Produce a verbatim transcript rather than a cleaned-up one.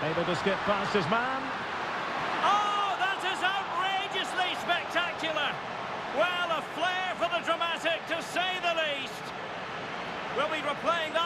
Able to skip past his man. Oh, that is outrageously spectacular. Well, a flair for the dramatic, to say the least. We'll be replaying that